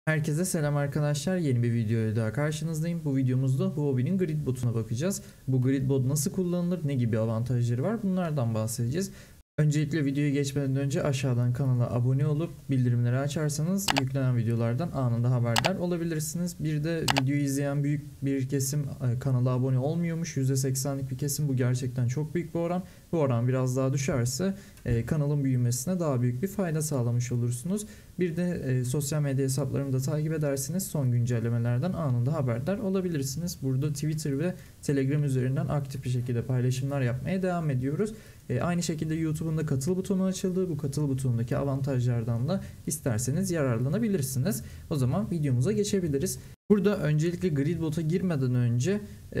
Herkese selam arkadaşlar. Yeni bir videoyla daha karşınızdayım. Bu videomuzda Huobi'nin grid botuna bakacağız. Bu grid bot nasıl kullanılır, ne gibi avantajları var, bunlardan bahsedeceğiz. Öncelikle videoya geçmeden önce aşağıdan kanala abone olup bildirimleri açarsanız yüklenen videolardan anında haberdar olabilirsiniz. Bir de videoyu izleyen büyük bir kesim kanala abone olmuyormuş. %80'lik bir kesim, bu gerçekten çok büyük bir oran. Bu oran biraz daha düşerse kanalın büyümesine daha büyük bir fayda sağlamış olursunuz. Bir de sosyal medya hesaplarımı da takip edersiniz. Son güncellemelerden anında haberdar olabilirsiniz. Burada Twitter ve Telegram üzerinden aktif bir şekilde paylaşımlar yapmaya devam ediyoruz. Aynı şekilde YouTube'un da katıl butonu açıldı. Bu katıl butonundaki avantajlardan da isterseniz yararlanabilirsiniz. O zaman videomuza geçebiliriz. Burada öncelikle Gridbot'a girmeden önce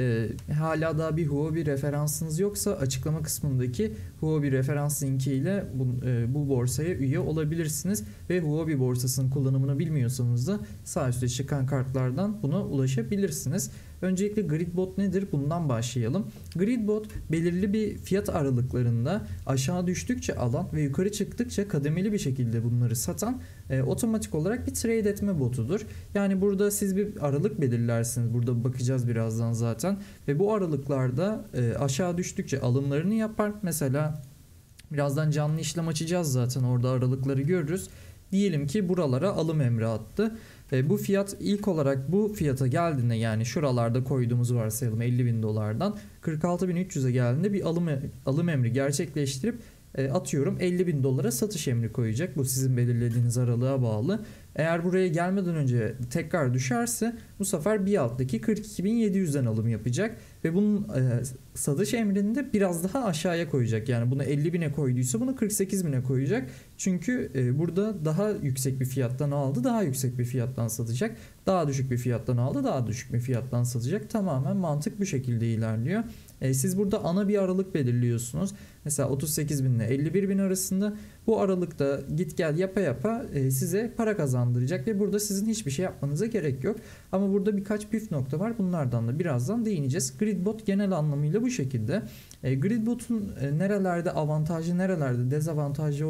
hala daha bir Huobi referansınız yoksa açıklama kısmındaki Huobi referans linki ile bu borsaya üye olabilirsiniz. Ve Huobi borsasının kullanımını bilmiyorsanız da sağ üstte çıkan kartlardan buna ulaşabilirsiniz. Öncelikle Gridbot nedir? Bundan başlayalım. Gridbot belirli bir fiyat aralıklarında aşağı düştükçe alan ve yukarı çıktıkça kademeli bir şekilde bunları satan otomatik olarak bir trade etme botudur. Yani burada siz bir aralık belirlersiniz. Burada bakacağız birazdan zaten. Ve bu aralıklarda aşağı düştükçe alımlarını yapar. Mesela birazdan canlı işlem açacağız zaten. Orada aralıkları görürüz. Diyelim ki buralara alım emri attı. Bu fiyat ilk olarak bu fiyata geldiğinde, yani şuralarda koyduğumuz varsayalım 50.000 dolardan 46.300'e geldiğinde bir alım emri gerçekleştirip atıyorum 50.000 dolara satış emri koyacak. Bu sizin belirlediğiniz aralığa bağlı. Eğer buraya gelmeden önce tekrar düşerse bu sefer bir alttaki 42.700'den alım yapacak ve bunun satış emrini de biraz daha aşağıya koyacak. Yani bunu 50.000'e koyduysa bunu 48.000'e koyacak. Çünkü burada daha yüksek bir fiyattan aldı, daha yüksek bir fiyattan satacak. Daha düşük bir fiyattan aldı, daha düşük bir fiyattan satacak. Tamamen mantık bu şekilde ilerliyor. Siz burada ana bir aralık belirliyorsunuz. Mesela 38.000 ile 51.000 arasında, bu aralıkta git gel yapa yapa size para kazandıracak ve burada sizin hiçbir şey yapmanıza gerek yok. Ama burada birkaç püf nokta var. Bunlardan da birazdan değineceğiz. Gridbot genel anlamıyla bu şekilde. Gridbot'un nerelerde avantajlı, nerelerde dezavantajlı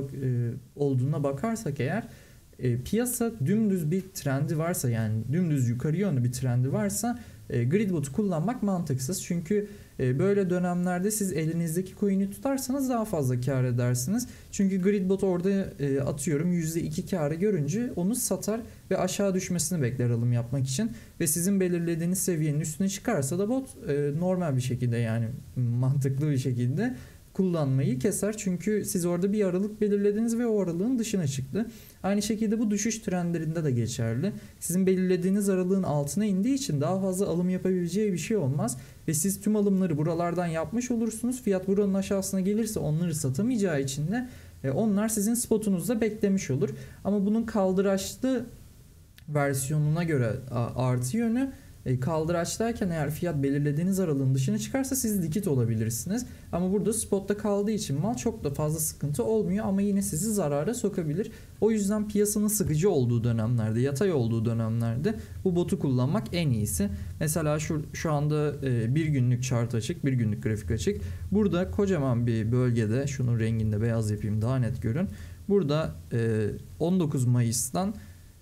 olduğuna bakarsak eğer, piyasa dümdüz bir trendi varsa, yani dümdüz yukarı yönlü bir trendi varsa Gridbot'u kullanmak mantıksız. Çünkü böyle dönemlerde siz elinizdeki coin'i tutarsanız daha fazla kar edersiniz. Çünkü Gridbot orada atıyorum %2 karı görünce onu satar ve aşağı düşmesini bekler alım yapmak için. Ve sizin belirlediğiniz seviyenin üstüne çıkarsa da bot normal bir şekilde, yani mantıklı bir şekilde kullanmayı keser. Çünkü siz orada bir aralık belirlediniz ve o aralığın dışına çıktı. Aynı şekilde bu düşüş trendlerinde de geçerli. Sizin belirlediğiniz aralığın altına indiği için daha fazla alım yapabileceği bir şey olmaz. Ve siz tüm alımları buralardan yapmış olursunuz. Fiyat buranın aşağısına gelirse onları satamayacağı için de onlar sizin spotunuzda beklemiş olur. Ama bunun kaldıraçlı versiyonuna göre artı yönü, kaldıraçtayken eğer fiyat belirlediğiniz aralığın dışına çıkarsa siz likit olabilirsiniz. Ama burada spotta kaldığı için mal çok da fazla sıkıntı olmuyor ama yine sizi zarara sokabilir. O yüzden piyasanın sıkıcı olduğu dönemlerde, yatay olduğu dönemlerde bu botu kullanmak en iyisi. Mesela şu anda bir günlük chart açık, bir günlük grafik açık. Burada kocaman bir bölgede, şunun renginde beyaz yapayım daha net görün. Burada 19 Mayıs'tan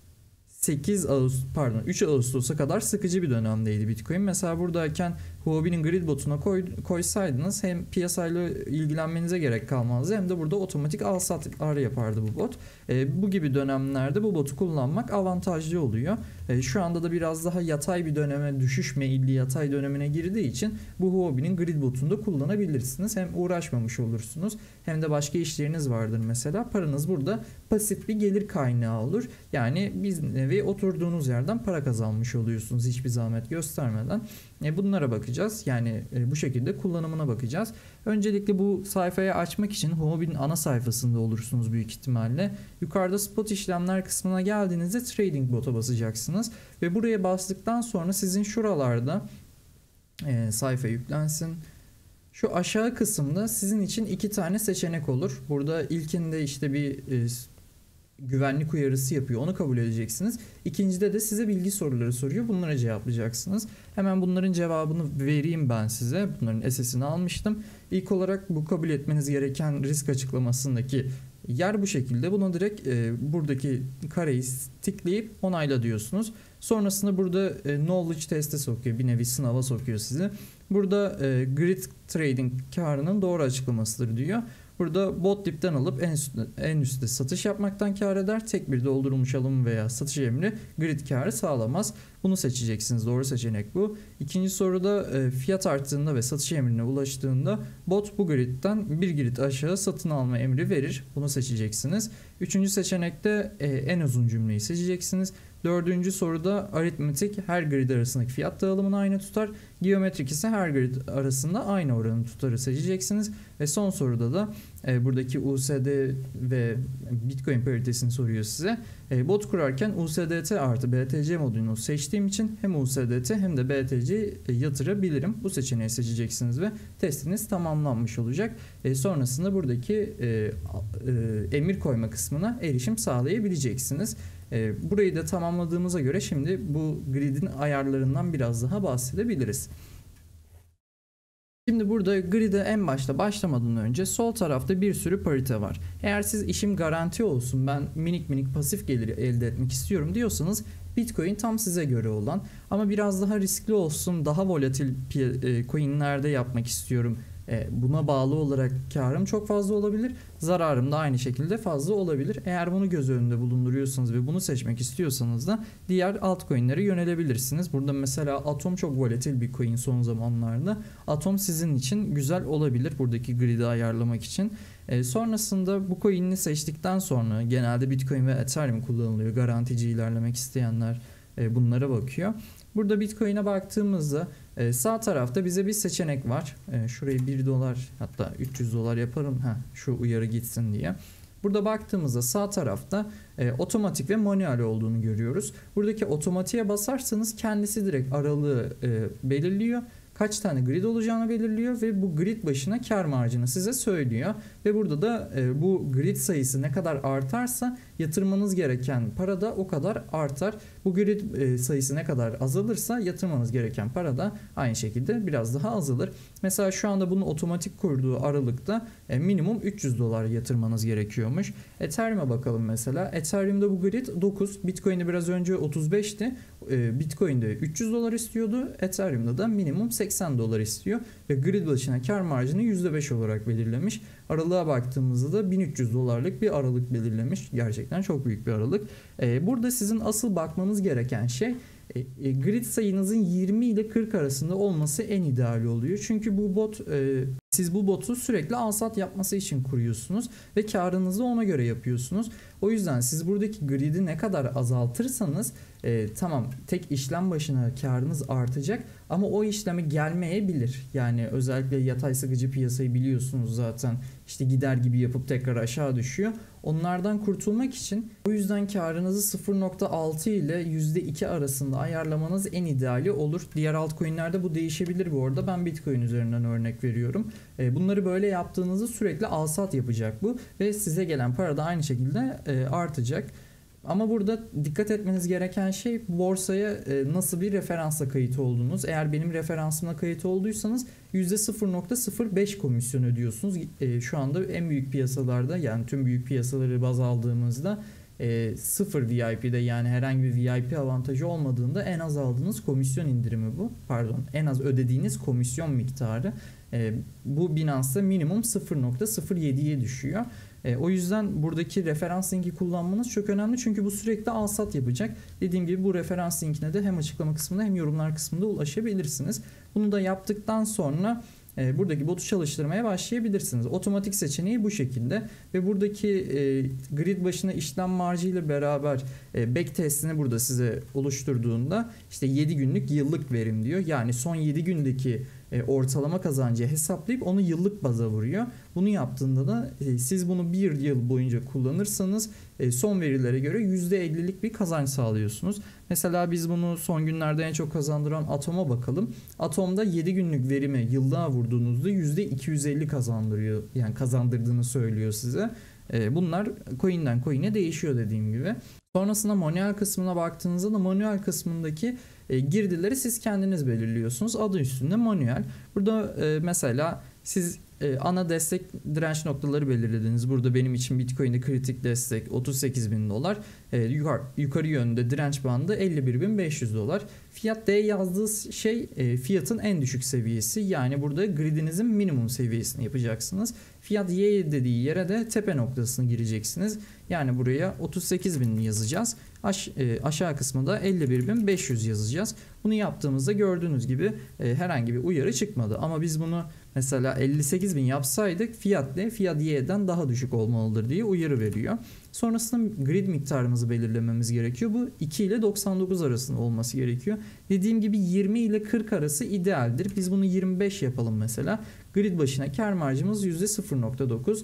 3 Ağustos'a kadar sıkıcı bir dönemdeydi Bitcoin. Mesela buradayken Huobi'nin Gridbot'una koysaydınız hem piyasayla ilgilenmenize gerek kalmazdı hem de burada otomatik al satlar yapardı bu bot. Bu gibi dönemlerde bu botu kullanmak avantajlı oluyor. Şu anda da biraz daha yatay bir döneme, düşüş meyilli yatay dönemine girdiği için bu Huobi'nin Gridbot'unu da kullanabilirsiniz. Hem uğraşmamış olursunuz hem de başka işleriniz vardır mesela. Paranız burada pasif bir gelir kaynağı olur. Yani bir nevi oturduğunuz yerden para kazanmış oluyorsunuz hiçbir zahmet göstermeden. Bunlara bakacağız. Yani bu şekilde kullanımına bakacağız. Öncelikle bu sayfayı açmak için Huobi'nin ana sayfasında olursunuz büyük ihtimalle. Yukarıda spot işlemler kısmına geldiğinizde trading bot'a basacaksınız. Ve buraya bastıktan sonra sizin şuralarda sayfa yüklensin. Şu aşağı kısımda sizin için iki tane seçenek olur. Burada ilkinde işte bir güvenlik uyarısı yapıyor. Onu kabul edeceksiniz. İkincide de size bilgi soruları soruyor. Bunlara cevaplayacaksınız. Hemen bunların cevabını vereyim ben size. Bunların SS'ini almıştım. İlk olarak bu kabul etmeniz gereken risk açıklamasındaki Yer bu şekilde. Buna direkt buradaki kareyi tıklayıp onayla diyorsunuz. Sonrasında burada knowledge testi sokuyor. Bir nevi sınava sokuyor sizi. Burada grid trading karının doğru açıklamasıdır diyor. Burada bot dipten alıp en üstte satış yapmaktan kar eder. Tek bir doldurulmuş alım veya satış emri grid karı sağlamaz. Bunu seçeceksiniz. Doğru seçenek bu. İkinci soruda fiyat arttığında ve satış emrine ulaştığında bot bu gridden bir grid aşağı satın alma emri verir. Bunu seçeceksiniz. Üçüncü seçenekte en uzun cümleyi seçeceksiniz. Dördüncü soruda aritmetik her grid arasındaki fiyat dağılımını aynı tutar. Geometrik ise her grid arasında aynı oranı tutarı seçeceksiniz. Ve son soruda da buradaki USD ve Bitcoin paritesini soruyor size. Bot kurarken USDT artı BTC modunu seçtiğim için hem USDT hem de BTC yatırabilirim. Bu seçeneği seçeceksiniz ve testiniz tamamlanmış olacak. Sonrasında buradaki emir koyma kısmına erişim sağlayabileceksiniz. Burayı da tamamladığımıza göre şimdi bu gridin ayarlarından biraz daha bahsedebiliriz. Şimdi burada grid'e en başta başlamadan önce sol tarafta bir sürü parite var. Eğer siz işim garanti olsun, ben minik pasif geliri elde etmek istiyorum diyorsanız Bitcoin tam size göre olan ama biraz daha riskli olsun, daha volatil coinlerde yapmak istiyorum. Buna bağlı olarak karım çok fazla olabilir. Zararım da aynı şekilde fazla olabilir. Eğer bunu göz önünde bulunduruyorsanız ve bunu seçmek istiyorsanız da diğer altcoin'lere yönelebilirsiniz. Burada mesela Atom çok volatil bir coin son zamanlarda. Atom sizin için güzel olabilir buradaki grid'i ayarlamak için. Sonrasında bu coin'i seçtikten sonra genelde Bitcoin ve Ethereum kullanılıyor. Garantici ilerlemek isteyenler bunlara bakıyor. Burada Bitcoin'e baktığımızda sağ tarafta bize bir seçenek var. Şurayı 1 dolar hatta 300 dolar yaparım. Şu uyarı gitsin diye. Burada baktığımızda sağ tarafta otomatik ve manuel olduğunu görüyoruz. Buradaki otomatiğe basarsanız kendisi direkt aralığı belirliyor. Kaç tane grid olacağını belirliyor ve bu grid başına kar marjını size söylüyor. Ve burada da bu grid sayısı ne kadar artarsa yatırmanız gereken para da o kadar artar. Bu grid sayısı ne kadar azalırsa yatırmanız gereken para da aynı şekilde biraz daha azalır. Mesela şu anda bunun otomatik kurduğu aralıkta minimum 300 dolar yatırmanız gerekiyormuş. Ethereum'a bakalım mesela. Ethereum'da bu grid 9. Bitcoin'de biraz önce 35'ti. Bitcoin'de 300 dolar istiyordu. Ethereum'da da minimum 80 dolar istiyor. Ve grid başına kar marjını %5 olarak belirlemiş. Aralığa baktığımızda da 1300 dolarlık bir aralık belirlemiş. Gerçekten çok büyük bir aralık. Burada sizin asıl bakmanız gereken şey grid sayınızın 20 ile 40 arasında olması en ideal oluyor. Çünkü bu bot siz bu botu sürekli al-sat yapması için kuruyorsunuz ve karınızı ona göre yapıyorsunuz. O yüzden siz buradaki grid'i ne kadar azaltırsanız tamam tek işlem başına karınız artacak ama o işlemi gelmeyebilir. Yani özellikle yatay sıkıcı piyasayı biliyorsunuz zaten, işte gider gibi yapıp tekrar aşağı düşüyor. Onlardan kurtulmak için o yüzden karınızı 0.6 ile %2 arasında ayarlamanız en ideali olur. Diğer altcoin'lerde bu değişebilir bu arada. Ben Bitcoin üzerinden örnek veriyorum. Bunları böyle yaptığınızda sürekli al-sat yapacak bu ve size gelen para da aynı şekilde artacak. Ama burada dikkat etmeniz gereken şey borsaya nasıl bir referansla kayıt olduğunuz. Eğer benim referansımla kayıt olduysanız %0.05 komisyon ödüyorsunuz. Şu anda en büyük piyasalarda, yani tüm büyük piyasaları baz aldığımızda 0 VIP'de, yani herhangi bir VIP avantajı olmadığında en az aldığınız komisyon indirimi bu. Pardon, en az ödediğiniz komisyon miktarı. Bu Binance'da minimum 0.07'ye düşüyor. O yüzden buradaki referans linki kullanmanız çok önemli. Çünkü bu sürekli al-sat yapacak. Dediğim gibi bu referans linkine de hem açıklama kısmında hem yorumlar kısmında ulaşabilirsiniz. Bunu da yaptıktan sonra buradaki botu çalıştırmaya başlayabilirsiniz. Otomatik seçeneği bu şekilde ve buradaki grid başına işlem marjı ile beraber back testini burada size oluşturduğunda işte 7 günlük yıllık verim diyor. Yani son 7 gündeki ortalama kazancı hesaplayıp onu yıllık baza vuruyor. Bunu yaptığında da siz bunu bir yıl boyunca kullanırsanız son verilere göre %50'lik bir kazanç sağlıyorsunuz. Mesela biz bunu son günlerde en çok kazandıran Atom'a bakalım. Atom'da 7 günlük verime yıllığa vurduğunuzda %250 kazandırıyor. Yani kazandırdığını söylüyor size. Bunlar coin'den coin'e değişiyor dediğim gibi. Sonrasında manuel kısmına baktığınızda da manuel kısmındaki girdileri siz kendiniz belirliyorsunuz. Adı üstünde manuel. Burada mesela Siz ana destek direnç noktaları belirlediniz. Burada benim için Bitcoin'de kritik destek $38.000. Yukarı yönde direnç bandı $51.500. Fiyat D yazdığı şey fiyatın en düşük seviyesi. Yani burada gridinizin minimum seviyesini yapacaksınız. Fiyat Y dediği yere de tepe noktasını gireceksiniz. Yani buraya 38.000 yazacağız. Aşağı kısmı da 51.500 yazacağız. Bunu yaptığımızda gördüğünüz gibi herhangi bir uyarı çıkmadı. Ama biz bunu mesela 58.000 yapsaydık fiyat D, fiyat Y'den daha düşük olmalıdır diye uyarı veriyor. Sonrasında grid miktarımızı belirlememiz gerekiyor. Bu 2 ile 99 arasında olması gerekiyor. Dediğim gibi 20 ile 40 arası idealdir. Biz bunu 25 yapalım mesela. Grid başına kar marjımız %0.9,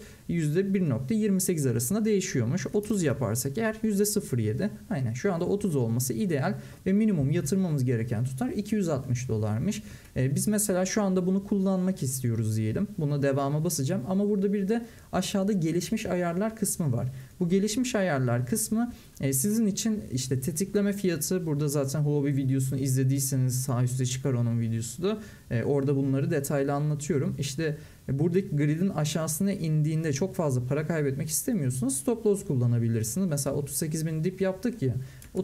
%1.28 arasında değişiyormuş. 30 yaparsak eğer %0.7. Aynen şu anda 30 olması ideal ve minimum yatırmamız gereken tutar $260'mış. Biz mesela şu anda bunu kullanmak istiyoruz diyelim. Buna devama basacağım ama burada bir de aşağıda gelişmiş ayarlar kısmı var. Bu gelişmiş ayarlar kısmı sizin için işte tetikleme fiyatı, burada zaten Huobi videosunu izlediyseniz sağ üstte çıkar onun videosu da. Orada bunları detaylı anlatıyorum. İşte buradaki gridin aşağısına indiğinde çok fazla para kaybetmek istemiyorsunuz. Stop loss kullanabilirsiniz. Mesela 38.000 dip yaptık ya.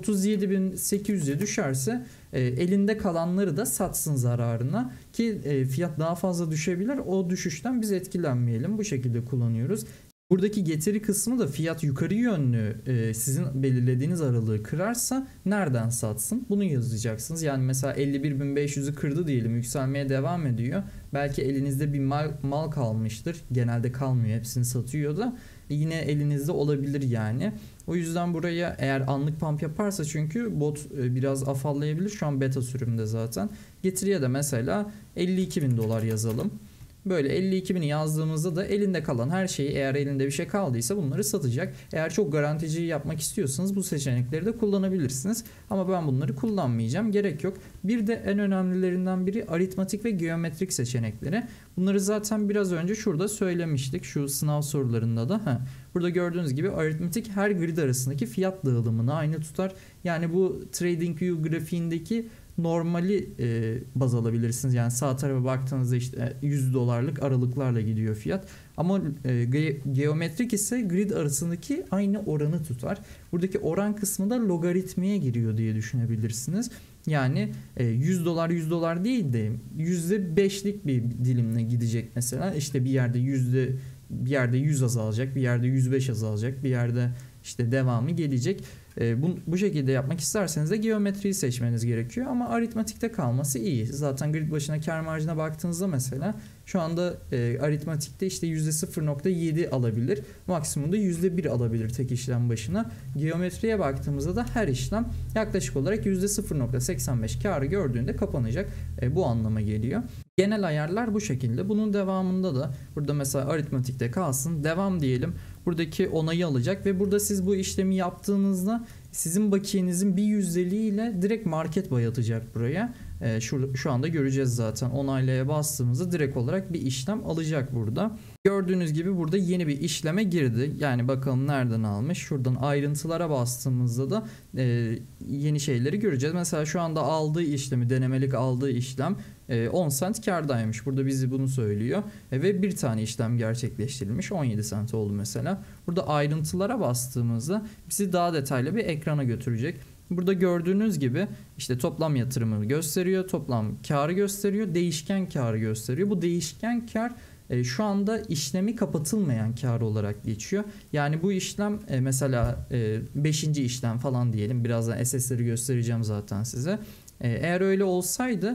37.800'e düşerse elinde kalanları da satsın zararına ki fiyat daha fazla düşebilir. O düşüşten biz etkilenmeyelim. Bu şekilde kullanıyoruz. Buradaki getiri kısmı da fiyat yukarı yönlü sizin belirlediğiniz aralığı kırarsa nereden satsın? Bunu yazacaksınız. Yani mesela 51.500'ü kırdı diyelim, yükselmeye devam ediyor. Belki elinizde bir mal kalmıştır. Genelde kalmıyor, hepsini satıyor da. Yine elinizde olabilir yani. O yüzden buraya eğer anlık pump yaparsa çünkü bot biraz afallayabilir. Şu an beta sürümde zaten. Getiriye de mesela $52.000 yazalım. Böyle 52.000'i yazdığımızda da elinde kalan her şeyi, eğer elinde bir şey kaldıysa bunları satacak. Eğer çok garantici yapmak istiyorsanız bu seçenekleri de kullanabilirsiniz. Ama ben bunları kullanmayacağım. Gerek yok. Bir de en önemlilerinden biri aritmatik ve geometrik seçenekleri. Bunları zaten biraz önce şurada söylemiştik. Şu sınav sorularında da. Burada gördüğünüz gibi aritmatik her grid arasındaki fiyat dağılımını aynı tutar. Yani bu TradingView grafiğindeki normali baz alabilirsiniz. Yani sağ tarafa baktığınızda işte $100'lık aralıklarla gidiyor fiyat. Ama geometrik ise grid arasındaki aynı oranı tutar. Buradaki oran kısmı da logaritmaya giriyor diye düşünebilirsiniz. Yani $100 değil de %5'lik bir dilimle gidecek mesela. İşte bir yerde 100 azalacak, bir yerde 105 azalacak, bir yerde işte devamı gelecek. Bu şekilde yapmak isterseniz de geometriyi seçmeniz gerekiyor ama aritmatikte kalması iyi. Zaten grid başına kar marjına baktığınızda mesela şu anda aritmatikte işte %0.7 alabilir. Maksimumda %1 alabilir tek işlem başına. Geometriye baktığımızda da her işlem yaklaşık olarak %0.85 karı gördüğünde kapanacak. Bu anlama geliyor. Genel ayarlar bu şekilde. Bunun devamında da burada mesela aritmatikte kalsın. Devam diyelim. Buradaki onayı alacak ve burada siz bu işlemi yaptığınızda sizin bakiyenizin bir yüzdeliğiyle direkt market buy atacak buraya. Şu anda göreceğiz zaten. Onaylaya bastığımızda direkt olarak bir işlem alacak burada. Gördüğünüz gibi burada yeni bir işleme girdi. Yani bakalım nereden almış. Şuradan ayrıntılara bastığımızda da yeni şeyleri göreceğiz. Mesela şu anda aldığı işlemi, denemelik aldığı işlem 10 cent kârdaymış. Burada bizi bunu söylüyor. Ve bir tane işlem gerçekleştirilmiş. 17 cent oldu mesela. Burada ayrıntılara bastığımızda bizi daha detaylı bir ekrana götürecek. Burada gördüğünüz gibi işte toplam yatırımı gösteriyor, toplam karı gösteriyor, değişken karı gösteriyor. Bu değişken kar şu anda işlemi kapatılmayan kar olarak geçiyor. Yani bu işlem mesela 5. işlem falan diyelim. Birazdan SS'leri göstereceğim zaten size. Eğer öyle olsaydı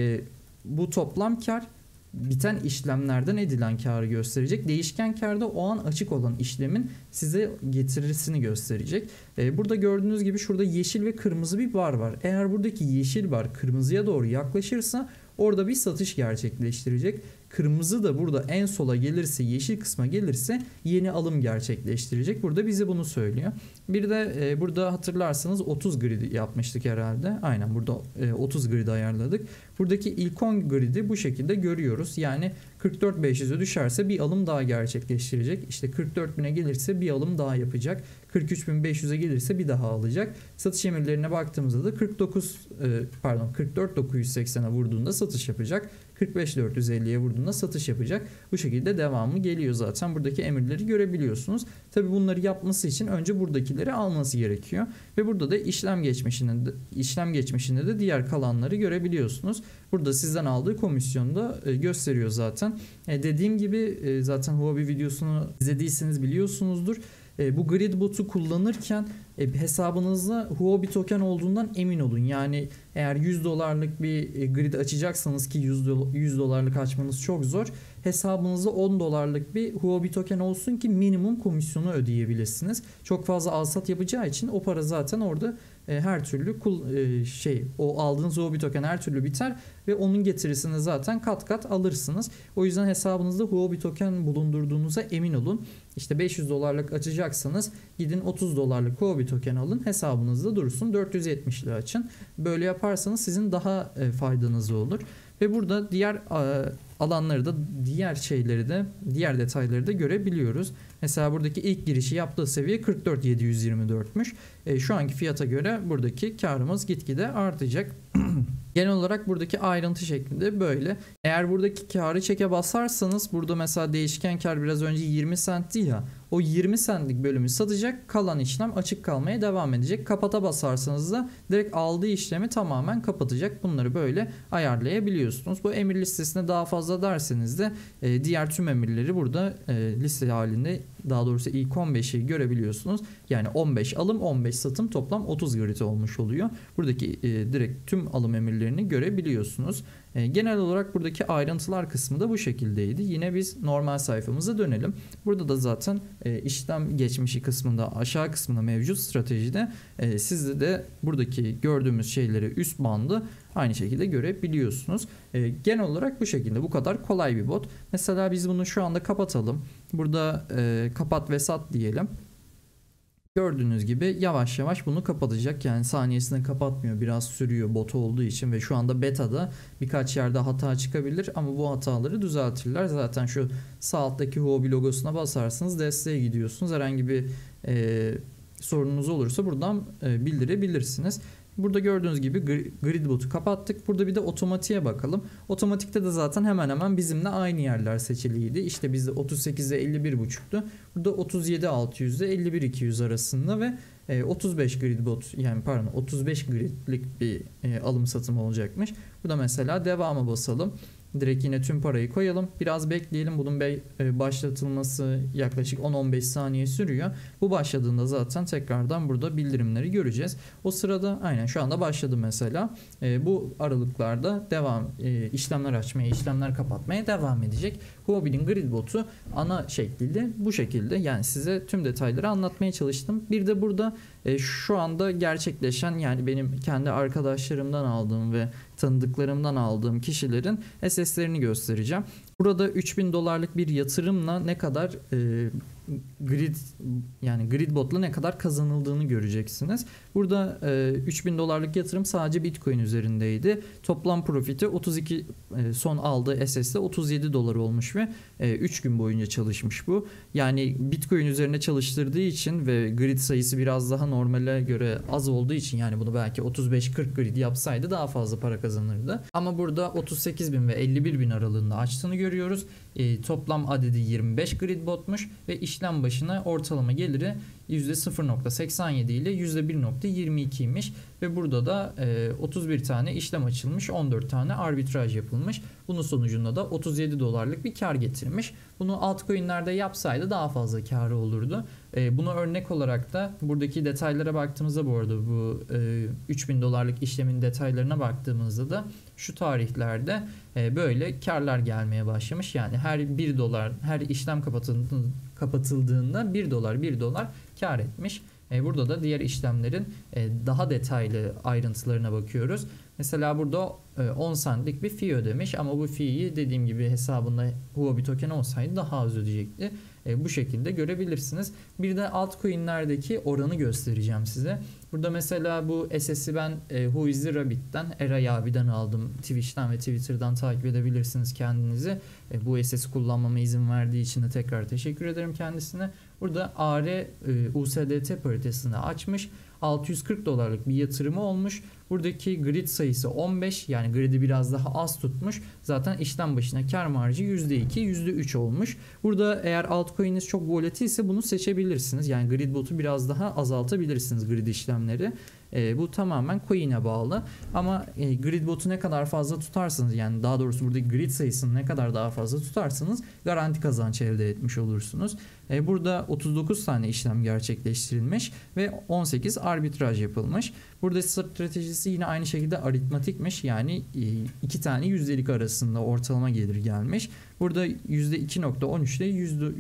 bu toplam kar biten işlemlerden edilen karı gösterecek. Değişken karda o an açık olan işlemin size getirisini gösterecek. Burada gördüğünüz gibi şurada yeşil ve kırmızı bir bar var. Eğer buradaki yeşil bar kırmızıya doğru yaklaşırsa orada bir satış gerçekleştirecek. Kırmızı da burada en sola gelirse, yeşil kısma gelirse yeni alım gerçekleştirecek. Burada bize bunu söylüyor. Bir de burada hatırlarsanız 30 grid yapmıştık herhalde. Aynen burada 30 grid ayarladık. Buradaki ilk 10 gridi bu şekilde görüyoruz. Yani 44.500'e düşerse bir alım daha gerçekleştirecek. İşte 44.000'e gelirse bir alım daha yapacak. 43.500'e gelirse bir daha alacak. Satış emirlerine baktığımızda da 44.980'e vurduğunda satış yapacak. 45.450'ye vurduğunda satış yapacak. Bu şekilde devamı geliyor zaten. Buradaki emirleri görebiliyorsunuz. Tabi bunları yapması için önce buradakileri alması gerekiyor. Ve burada da işlem geçmişinde de diğer kalanları görebiliyorsunuz. Burada sizden aldığı komisyonu da gösteriyor zaten. Dediğim gibi zaten Huobi videosunu izlediyseniz biliyorsunuzdur. Bu grid botu kullanırken hesabınızda Huobi token olduğundan emin olun. Yani eğer 100 dolarlık bir grid açacaksanız ki 100 dolarlık açmanız çok zor. Hesabınızda 10 dolarlık bir Huobi token olsun ki minimum komisyonu ödeyebilirsiniz. Çok fazla alsat yapacağı için o para zaten orada her türlü o aldığınız Huobi token her türlü biter ve onun getirisini zaten kat kat alırsınız. O yüzden hesabınızda Huobi token bulundurduğunuza emin olun. İşte 500 dolarlık açacaksanız gidin 30 dolarlık Huobi token alın, hesabınızda dursun, 470'li açın. Böyle yaparsanız sizin daha faydanız olur. Ve burada diğer alanları da, diğer detayları da görebiliyoruz. Mesela buradaki ilk girişi yaptığı seviye 44.724'müş. Şu anki fiyata göre buradaki karımız gitgide artacak. Genel olarak buradaki ayrıntı şeklinde böyle. Eğer buradaki karı çeke basarsanız, burada mesela değişken kar biraz önce 20 centti ya, o 20 centlik bölümü satacak, kalan işlem açık kalmaya devam edecek. Kapata basarsanız da direkt aldığı işlemi tamamen kapatacak. Bunları böyle ayarlayabiliyorsunuz. Bu emir listesine daha fazla derseniz de diğer tüm emirleri burada liste halinde, daha doğrusu ilk 15'i görebiliyorsunuz. Yani 15 alım 15 satım toplam 30 grid olmuş oluyor. Buradaki direkt tüm alım emirlerini görebiliyorsunuz. Genel olarak buradaki ayrıntılar kısmı da bu şekildeydi. Yine biz normal sayfamıza dönelim. Burada da zaten işlem geçmişi kısmında, aşağı kısmında mevcut stratejide sizde de buradaki gördüğümüz şeyleri, üst bandı aynı şekilde görebiliyorsunuz. Genel olarak bu şekilde, bu kadar kolay bir bot. Mesela biz bunu şu anda kapatalım. Burada kapat ve sat diyelim. Gördüğünüz gibi yavaş yavaş bunu kapatacak. Yani saniyesinde kapatmıyor. Biraz sürüyor bot olduğu için ve şu anda beta'da birkaç yerde hata çıkabilir ama bu hataları düzeltirler. Zaten şu sağ alttaki Huobi logosuna basarsanız desteğe gidiyorsunuz. Herhangi bir sorununuz olursa buradan bildirebilirsiniz. Burada gördüğünüz gibi grid botu kapattık. Burada bir de otomatiğe bakalım. Otomatikte de zaten hemen hemen bizimle aynı yerler seçiliydi. İşte bizde 38'e 51.5'tu. Burada 37.600'de 51.200 arasında ve 35 grid bot, yani pardon 35 gridlik bir alım satım olacakmış. Burada mesela devama basalım. Direkt yine tüm parayı koyalım. Biraz bekleyelim. Bunun başlatılması yaklaşık 10-15 saniye sürüyor. Bu başladığında zaten tekrardan burada bildirimleri göreceğiz. O sırada aynen şu anda başladı mesela. Bu aralıklarda işlemler açmaya, işlemler kapatmaya devam edecek. Huobi'nin grid botu ana şekliyle bu şekilde. Yani size tüm detayları anlatmaya çalıştım. Bir de burada şu anda gerçekleşen, yani benim kendi arkadaşlarımdan aldığım ve tanıdıklarımdan aldığım kişilerin SS'lerini göstereceğim. Burada 3000 dolarlık bir yatırımla ne kadar Gridbot'la ne kadar kazanıldığını göreceksiniz. Burada 3000 dolarlık yatırım sadece Bitcoin üzerindeydi. Toplam profiti son aldığı SS'de 37 dolar olmuş ve 3 gün boyunca çalışmış bu. Yani Bitcoin üzerine çalıştırdığı için ve grid sayısı biraz daha normale göre az olduğu için, yani bunu belki 35-40 grid yapsaydı daha fazla para kazanırdı. Ama burada 38.000 ve 51.000 aralığında açtığını görüyoruz. Toplam adedi 25 grid botmuş ve işlem başına ortalama geliri %0.87 ile %1.22'ymiş ve burada da 31 tane işlem açılmış, 14 tane arbitraj yapılmış. Bunun sonucunda da 37 dolarlık bir kar getirmiş. Bunu altcoin'lerde yapsaydı daha fazla karı olurdu. Buna örnek olarak da buradaki detaylara baktığımızda, bu arada bu 3000 dolarlık işlemin detaylarına baktığımızda da şu tarihlerde böyle karlar gelmeye başlamış. Yani her 1 dolar, her işlem kapatıldığında 1 dolar kar etmiş. Burada da diğer işlemlerin daha detaylı ayrıntılarına bakıyoruz. Mesela burada 10 centlik bir fee ödemiş ama bu fee'yi dediğim gibi hesabında Huobi token olsaydı daha az ödeyecekti. Bu şekilde görebilirsiniz. Bir de altcoin'lerdeki oranı göstereceğim size. Burada mesela bu SS'i ben Who is the Rabbit'ten, Eray abiden aldım. Twitch'ten ve Twitter'dan takip edebilirsiniz kendinizi. Bu SS'i kullanmama izin verdiği için de tekrar teşekkür ederim kendisine. Burada AR USDT paritesini açmış. 640 dolarlık bir yatırımı olmuş. Buradaki grid sayısı 15, yani gridi biraz daha az tutmuş. Zaten işlem başına kar marjı %2, %3 olmuş. Burada eğer altcoin'iniz çok volatil ise bunu seçebilirsiniz. Yani grid botu biraz daha azaltabilirsiniz grid işlemleri. Bu tamamen coin'e bağlı. Ama grid botu ne kadar fazla tutarsanız, yani daha doğrusu buradaki grid sayısını ne kadar daha fazla tutarsanız garanti kazanç elde etmiş olursunuz. Burada 39 tane işlem gerçekleştirilmiş ve 18 arbitraj yapılmış. Burada stratejisi yine aynı şekilde aritmatikmiş. Yani iki tane yüzdelik arasında ortalama gelir gelmiş. Burada %2.13 ile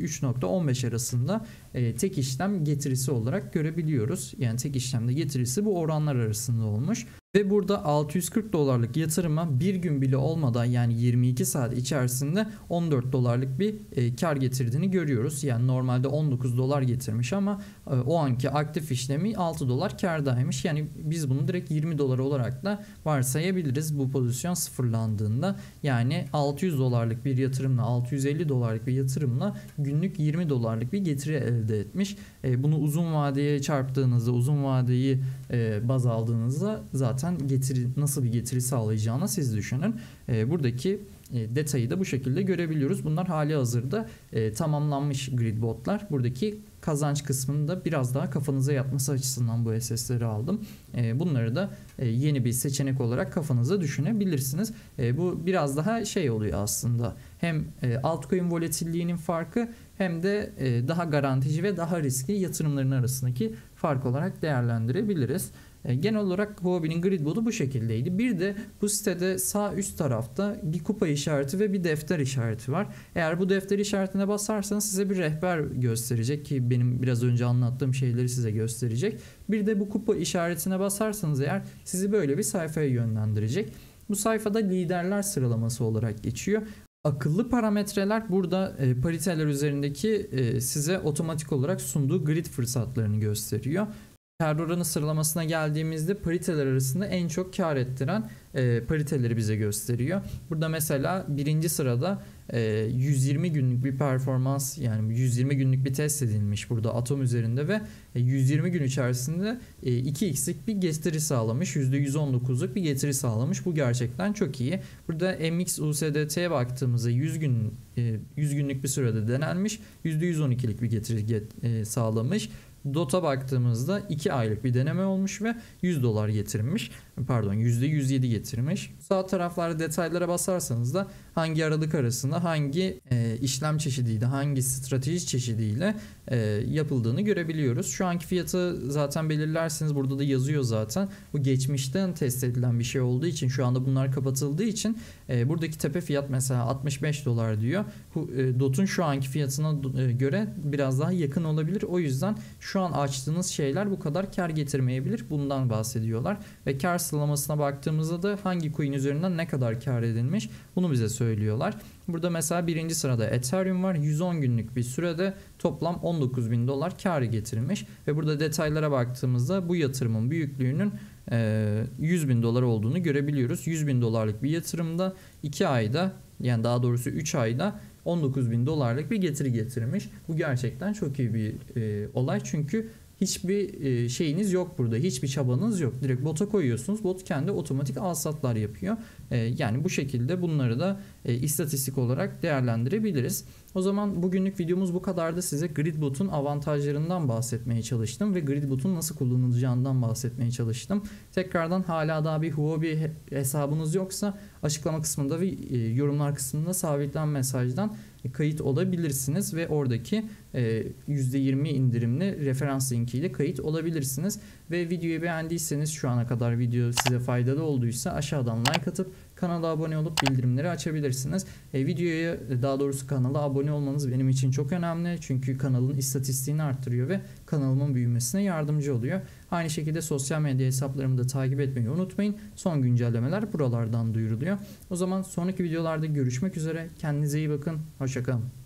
%3.15 arasında tek işlem getirisi olarak görebiliyoruz. Yani tek işlemde getirisi bu oranlar arasında olmuş. Ve burada 640 dolarlık yatırıma bir gün bile olmadan, yani 22 saat içerisinde 14 dolarlık bir kar getirdiğini görüyoruz. Yani normalde 19 dolar getirmiş ama o anki aktif işlemi 6 dolar kardaymış. Yani biz bunu direkt 20 dolar olarak da varsayabiliriz bu pozisyon sıfırlandığında. Yani 600 dolarlık bir yatırımla, 650 dolarlık bir yatırımla günlük 20 dolarlık bir getiri elde etmiş. Bunu uzun vadeye çarptığınızda, uzun vadeyi baz aldığınızda zaten nasıl bir getiri sağlayacağını siz düşünün. Buradaki detayı da bu şekilde görebiliyoruz. Bunlar hali hazırda tamamlanmış grid botlar. Buradaki kazanç kısmını da biraz daha kafanıza yatması açısından bu SS'leri aldım. Bunları da yeni bir seçenek olarak kafanıza düşünebilirsiniz. Bu biraz daha şey oluyor aslında. Hem altcoin volatilliğinin farkı hem de daha garantici ve daha riskli yatırımların arasındaki fark olarak değerlendirebiliriz. Genel olarak Huobi'nin grid botu bu şekildeydi. Bir de bu sitede sağ üst tarafta bir kupa işareti ve bir defter işareti var. Eğer bu defter işaretine basarsanız size bir rehber gösterecek ki benim biraz önce anlattığım şeyleri size gösterecek. Bir de bu kupa işaretine basarsanız eğer sizi böyle bir sayfaya yönlendirecek. Bu sayfada liderler sıralaması olarak geçiyor. Akıllı parametreler burada pariteler üzerindeki size otomatik olarak sunduğu grid fırsatlarını gösteriyor. Kar oranı sıralamasına geldiğimizde pariteler arasında en çok kar ettiren pariteleri bize gösteriyor. Burada mesela birinci sırada 120 günlük bir performans, yani 120 günlük bir test edilmiş burada Atom üzerinde ve 120 gün içerisinde 2x'lik bir getiri sağlamış. %119'luk bir getiri sağlamış. Bu gerçekten çok iyi. Burada MXUSDT'ye baktığımızda 100 günlük bir sürede denenmiş. %112'lik bir getiri sağlamış. DOT'a baktığımızda 2 aylık bir deneme olmuş ve 100 dolar getirmiş. Pardon, %107 getirmiş. Sağ taraflarda detaylara basarsanız da hangi aralık arasında hangi işlem çeşidiyle, hangi strateji çeşidiyle yapıldığını görebiliyoruz. Şu anki fiyatı zaten belirlerseniz burada da yazıyor zaten. Bu geçmişten test edilen bir şey olduğu için, şu anda bunlar kapatıldığı için buradaki tepe fiyat mesela 65 dolar diyor. DOT'un şu anki fiyatına göre biraz daha yakın olabilir. O yüzden şu an açtığınız şeyler bu kadar kar getirmeyebilir. Bundan bahsediyorlar. Ve kar sıralamasına baktığımızda da hangi coin üzerinden ne kadar kar edilmiş bunu bize söylüyorlar. Burada mesela birinci sırada Ethereum var. 110 günlük bir sürede toplam 19.000 dolar karı getirmiş. Ve burada detaylara baktığımızda bu yatırımın büyüklüğünün 100.000 dolar olduğunu görebiliyoruz. 100.000 dolarlık bir yatırımda 2 ayda, yani daha doğrusu 3 ayda 19.000 dolarlık bir getiri getirmiş. Bu gerçekten çok iyi bir olay. Çünkü hiçbir şeyiniz yok burada. Hiçbir çabanız yok. Direkt bota koyuyorsunuz. Bot kendi otomatik alsatlar yapıyor. Yani bu şekilde bunları da istatistik olarak değerlendirebiliriz. O zaman bugünlük videomuz bu kadardı. Size Gridbot'un avantajlarından bahsetmeye çalıştım ve Gridbot'un nasıl kullanılacağından bahsetmeye çalıştım. Tekrardan hala daha bir Huobi hesabınız yoksa açıklama kısmında ve yorumlar kısmında sabitlenen mesajdan kayıt olabilirsiniz ve oradaki %20 indirimli referans linkiyle kayıt olabilirsiniz. Ve videoyu beğendiyseniz, şu ana kadar video size faydalı olduysa aşağıdan like atıp kanala abone olup bildirimleri açabilirsiniz. Videoya, daha doğrusu kanala abone olmanız benim için çok önemli. Çünkü kanalın istatistiğini arttırıyor ve kanalımın büyümesine yardımcı oluyor. Aynı şekilde sosyal medya hesaplarımı da takip etmeyi unutmayın. Son güncellemeler buralardan duyuruluyor. O zaman sonraki videolarda görüşmek üzere. Kendinize iyi bakın. Hoşça kalın.